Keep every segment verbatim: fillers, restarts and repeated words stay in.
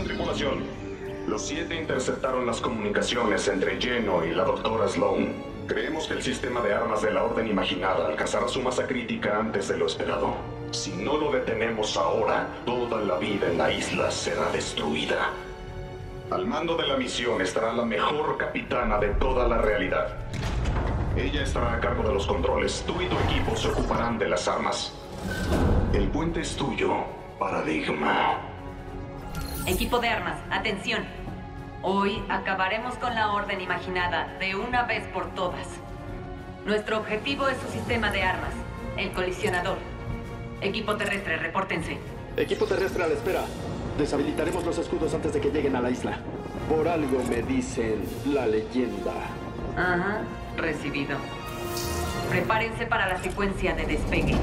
Tripulación, los siete interceptaron las comunicaciones entre Geno y la doctora Sloan. Creemos que el sistema de armas de la Orden Imaginada alcanzará su masa crítica antes de lo esperado. Si no lo detenemos ahora, toda la vida en la isla será destruida. Al mando de la misión estará la mejor capitana de toda la realidad. Ella estará a cargo de los controles. Tú y tu equipo se ocuparán de las armas. El puente es tuyo, Paradigma. Equipo de armas, atención. Hoy acabaremos con la Orden Imaginada de una vez por todas. Nuestro objetivo es su sistema de armas, el colisionador. Equipo terrestre, repórtense. Equipo terrestre a la espera. Deshabilitaremos los escudos antes de que lleguen a la isla. Por algo me dicen la leyenda. Ajá, recibido. Prepárense para la secuencia de despegue.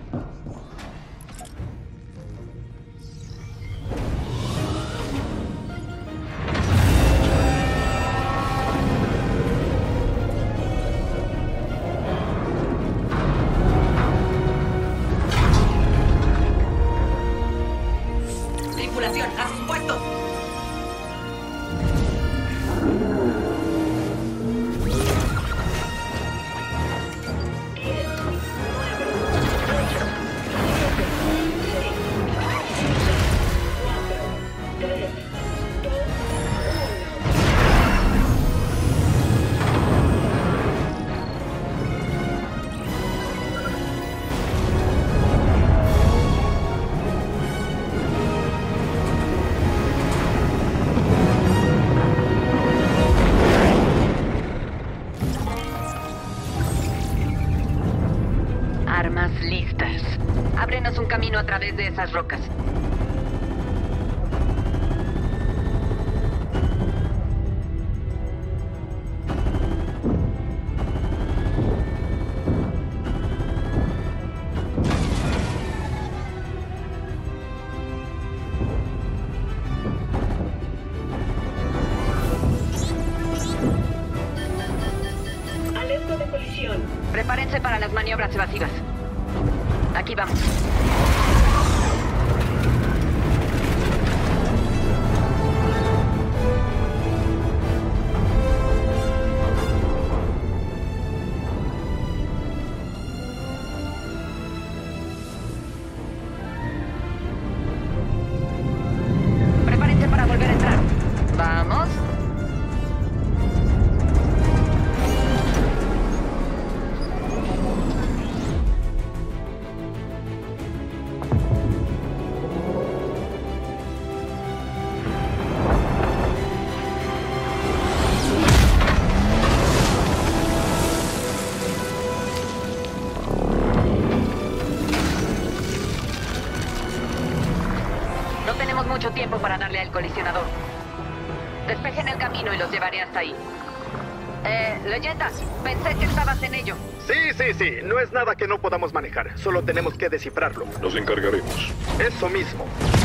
A sus puestos. Armas listas. Ábrenos un camino a través de esas rocas. Alerta de colisión. Prepárense para las maniobras evasivas. Aquí vamos. Prepárense para volver a entrar. Vamos. No tenemos mucho tiempo para darle al colisionador. Despejen el camino y los llevaré hasta ahí. Eh, leyenda, pensé que estabas en ello. Sí, sí, sí. No es nada que no podamos manejar. Solo tenemos que descifrarlo. Nos encargaremos. Eso mismo.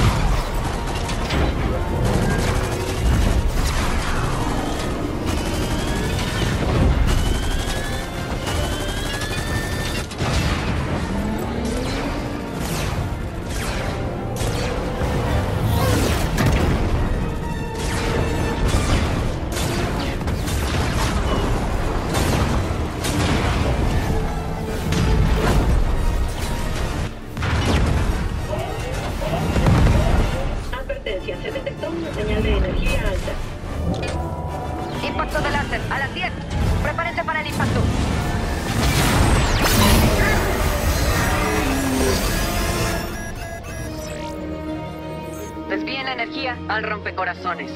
Advertencia, se detectó una señal de energía alta. Impacto de láser, a las diez. Prepárense para el impacto. Desvíen la energía al rompecorazones.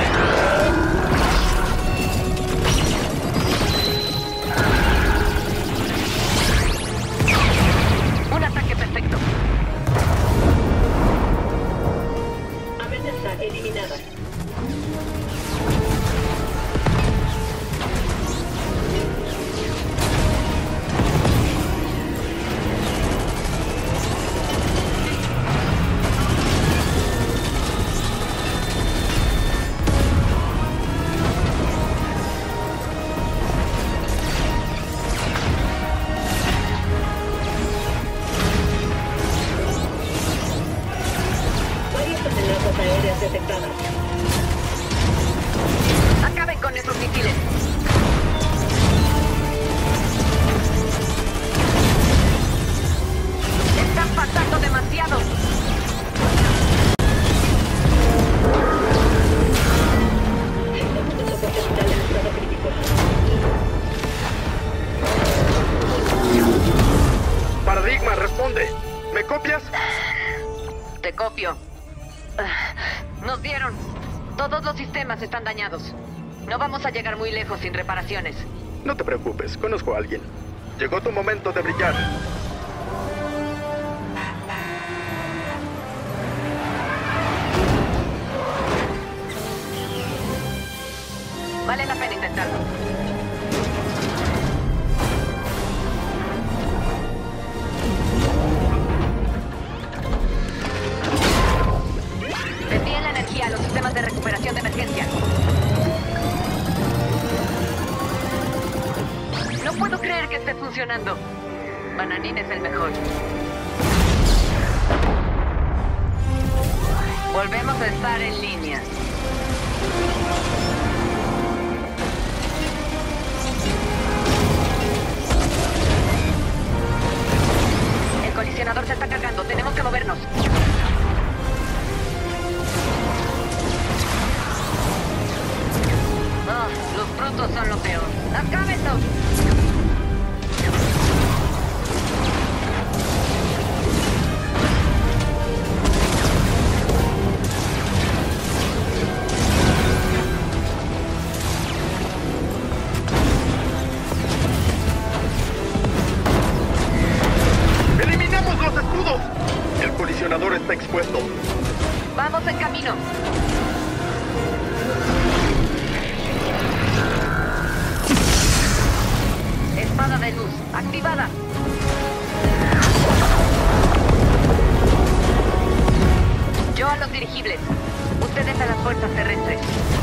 Un ataque perfecto. Amenaza eliminada. amenazas aéreas detectadas. Acaben con esos misiles. Están pasando demasiado. Estamos en soporte vital en estado crítico. Paradigma, responde. ¿Me copias? Te copio. Nos dieron. Todos los sistemas están dañados. No vamos a llegar muy lejos sin reparaciones. No te preocupes, conozco a alguien. Llegó tu momento de brillar. Vale la pena intentarlo. Desvíen la energía a los sistemas de recuperación de emergencia. No puedo creer que esté funcionando. Bananín es el mejor. Volvemos a estar en línea. El colisionador se está cargando. Tenemos que movernos. Ah, los brutos son lo peor. ¡Acábenlo! ¡Eliminamos los escudos! El colisionador está expuesto. Vamos en camino. Espada de luz, activada. Yo a los dirigibles. Ustedes a las fuerzas terrestres.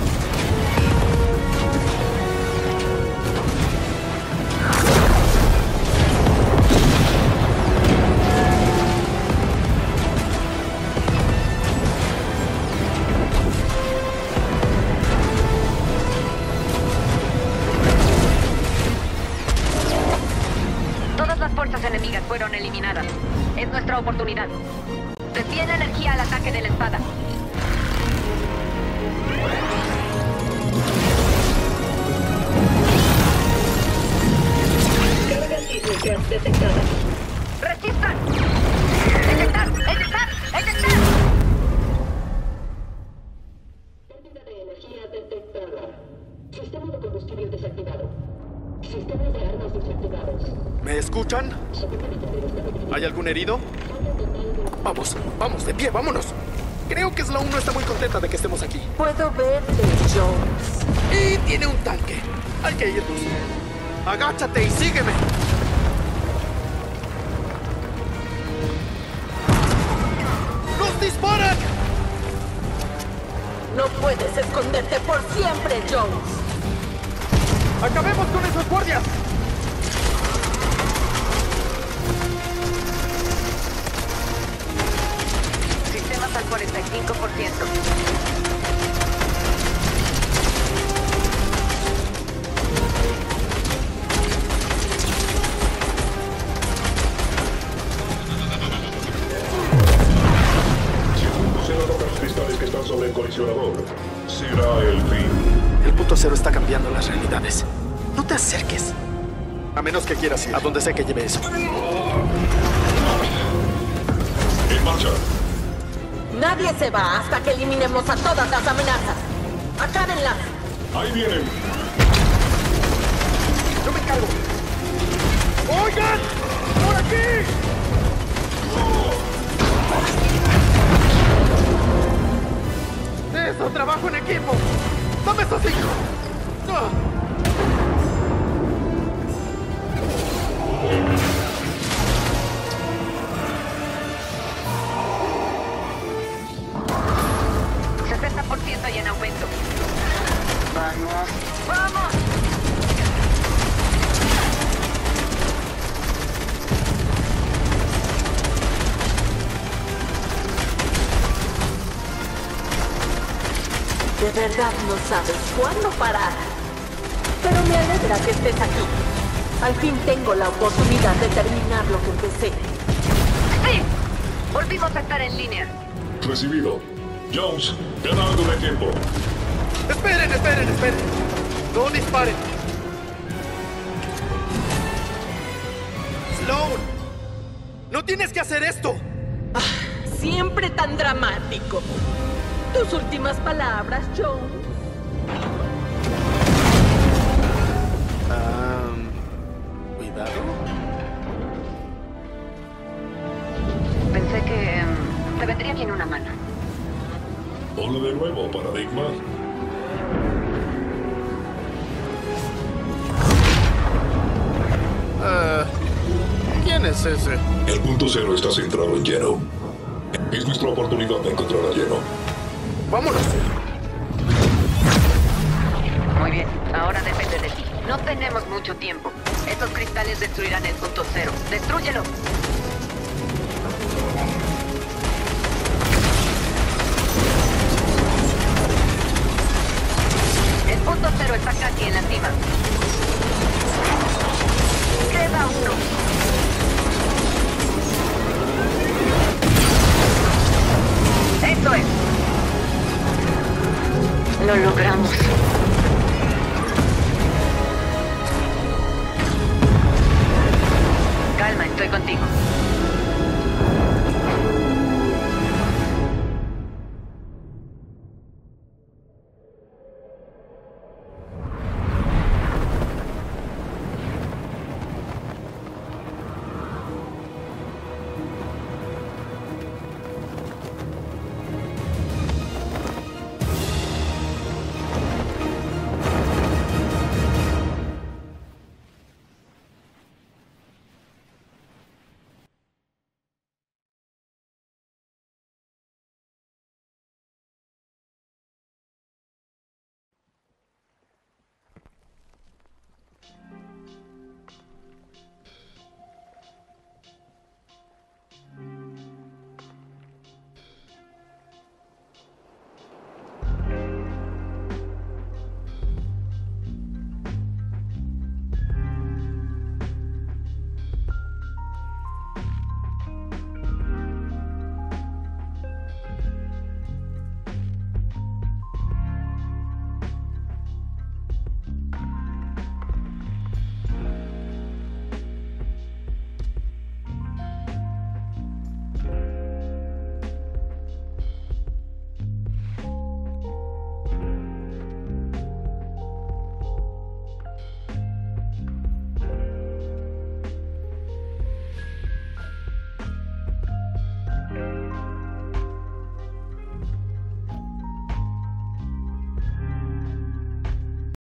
Todas las fuerzas enemigas fueron eliminadas. Es nuestra oportunidad. Desvíen la energía al ataque de la espada. Cargas sísmicas detectadas. ¡Resistan! ¡Eyectar! ¡Eyectar! ¡Eyectar! Pérdida de energía detectada. Sistema de combustible desactivado. Sistemas de armas desactivados. ¿Me escuchan? ¿Hay algún herido? Vamos, vamos, de pie, vámonos. Creo que Sloan no está muy contenta de que estemos aquí. Puedo verte, Jones. Y tiene un tanque. Hay que irnos. Agáchate y sígueme. ¡Nos disparan! No puedes esconderte por siempre, Jones. ¡Acabemos con esos guardias! Sistemas al cuarenta y cinco por ciento. Si el punto cero toca los cristales que están sobre el colisionador, será el fin. El punto cero está cambiando las realidades. No te acerques. A menos que quieras ir a donde sea que lleve eso. En marcha. Nadie se va hasta que eliminemos a todas las amenazas. Acábenlas. Ahí vienen. ¡Yo me encargo! ¡Oigan! ¡Por aquí! ¡Eso, trabajo en equipo! ¡Dame esos cinco! ¡Ah! sesenta por ciento y en aumento. Vamos. ¡Vamos! De verdad no sabes cuándo parar. Pero me alegra que estés aquí. Al fin tengo la oportunidad de terminar lo que empecé. ¡Sí! Volvimos a estar en línea. Recibido. Jones, gana algo de tiempo. Esperen, esperen, esperen. No disparen. Sloan, no tienes que hacer esto. Ah, siempre tan dramático. Tus últimas palabras, Jones. Um, cuidado. Pensé que um, te vendría bien una mano. Hola de nuevo, Paradigma. Uh, ¿Quién es ese? El punto cero está centrado en Lleno. Es nuestra oportunidad de encontrar a Lleno. Vámonos. Muy bien, ahora depende de ti. No tenemos mucho tiempo. Estos cristales destruirán el punto cero. ¡Destrúyelo! El punto cero está casi en la cima. Queda uno. ¡Eso es! Lo logramos. Calma, estoy contigo.